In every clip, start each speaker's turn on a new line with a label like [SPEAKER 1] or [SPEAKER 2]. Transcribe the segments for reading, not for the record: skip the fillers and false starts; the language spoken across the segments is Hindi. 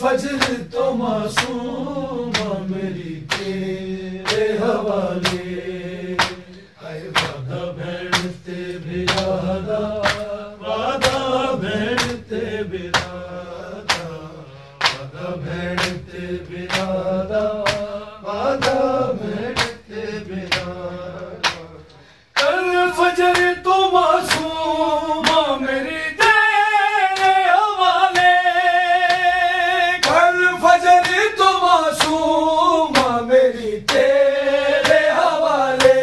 [SPEAKER 1] फजर तो मासूमा मेरी तेरे हवाले। हाय वादा भैन ते बिरादा, वादा भैन ते बिरादा, वादा भैन ते बिरादा, वादा भैन ते बिरादा। कल फजर तो मासूमा मेरी तेरे हवाले। कल फजर तो मासूमा मेरी तेरे हवाले।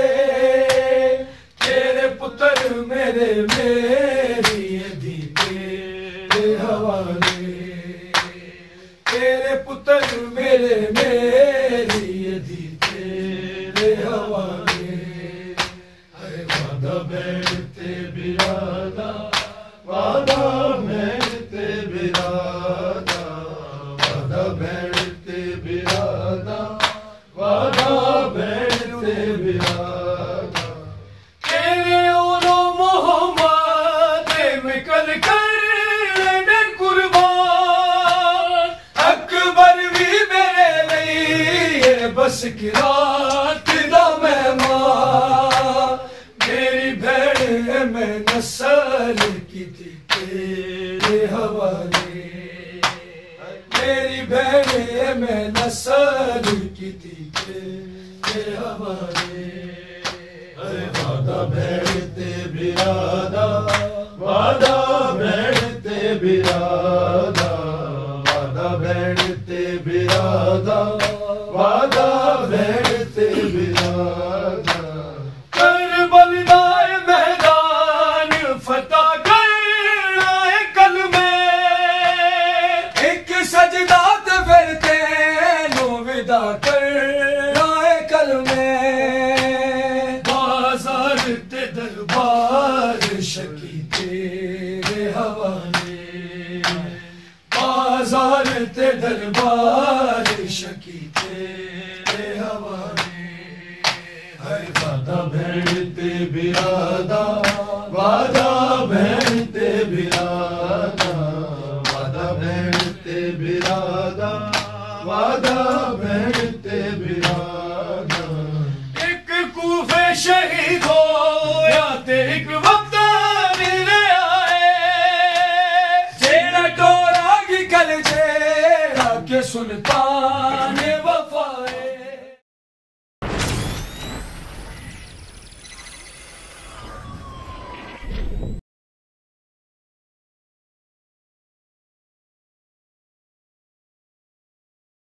[SPEAKER 1] तेरे पुत्र मेरे मेरी दी तेरे हवाले। तेरे पुत्र मेरे मेरी दी तेरे हवाले। अरे वादा भैन ते बिरादा, वादा भैन ते बिरादा, वादा भैन ते बिरादा, वादा भैन ते बिरादा। तेरे ओरो मोहम्मद निकल कर कुर्बान। अकबर भी मेरे लिए बस की रात दा मेहमान। मेरी भैन मैं नस्ल की थी तेरे हवाले। मेरी भैन मैं नस्ल की थी तेरे हवाले। अरे वादा भैन ते बिरादा, वादा भैन ते बिरादा, वादा भैन ते बिरादा, वादा भैन ते बिरादा। करबल दा मैदान फतह करना है कल में। एक सजदा ते फिर तेनू विदा करना है कल में। बाजार ते दरबार शकी तेरे हवाले। बाजार ते दरबार शकी तेरे हवाले। हाय वादा भैन ते बिरादा, वादा भैन ते बिरादा, वादा भैन ते बिरादा, वादा भैन